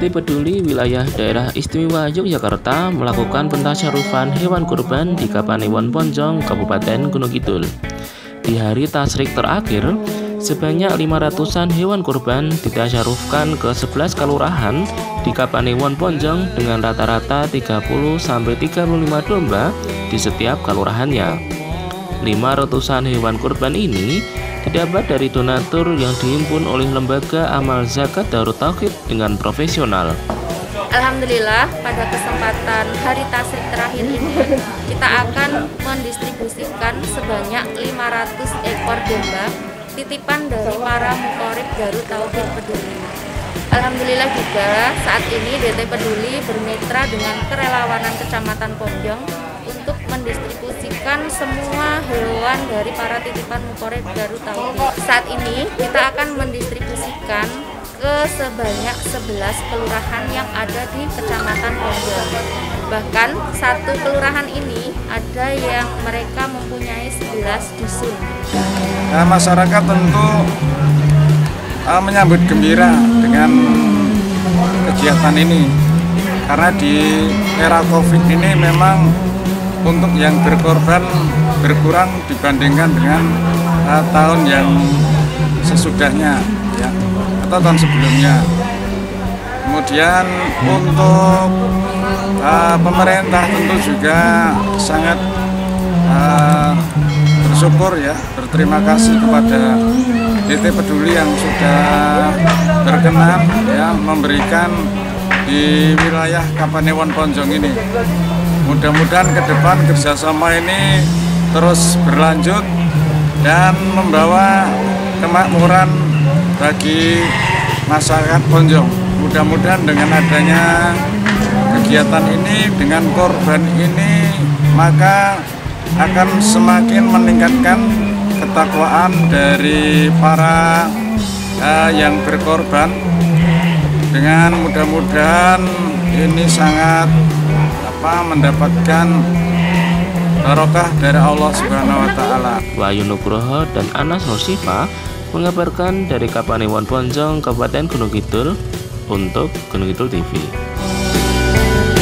DT Peduli wilayah daerah istimewa Yogyakarta melakukan pentasyarufan hewan kurban di Kapanewon Ponjong, Kabupaten Gunung Kidul. Di hari tasyrik terakhir, sebanyak 500-an hewan kurban ditasyarufkan ke 11 kelurahan di Kapanewon Ponjong dengan rata-rata 30-35 domba di setiap kelurahannya. 500-an hewan kurban ini didapat dari donatur yang dihimpun oleh Lembaga Amal Zakat Darut Tauhid dengan profesional. Alhamdulillah, pada kesempatan hari tasyrik terakhir ini kita akan mendistribusikan sebanyak 500 ekor domba titipan dari para muqorib Darut Tauhid Peduli. Alhamdulillah juga saat ini DT Peduli bermitra dengan Kerelawanan Kecamatan Ponjong untuk mendistribusikan semua hewan dari para titipan muqorib Darut Tauhid. Saat ini kita akan mendistribusikan ke sebanyak 11 kelurahan yang ada di Kecamatan Ponjong. Bahkan satu kelurahan ini ada yang mereka mempunyai 11 dusun. Nah, masyarakat tentu menyambut gembira dengan kegiatan ini karena di era Covid ini memang untuk yang berkorban berkurang dibandingkan dengan tahun yang sesudahnya ya, atau tahun sebelumnya. Kemudian untuk pemerintah tentu juga sangat bersyukur ya, berterima kasih kepada DT Peduli yang sudah berkenan ya memberikan di wilayah Kapanewon Ponjong ini. Mudah-mudahan ke depan kerjasama ini terus berlanjut dan membawa kemakmuran bagi masyarakat Ponjong. Mudah-mudahan dengan adanya kegiatan ini, dengan korban ini, maka akan semakin meningkatkan ketakwaan dari para yang berkorban. Dengan mudah-mudahan ini sangat mendapatkan barokah dari Allah Subhanahu wa Ta'ala. Wahyu Nugroho dan Anas Nursifa mengabarkan dari Kapanewon Ponjong, Kabupaten Gunung Kidul untuk Gunung Kidul TV.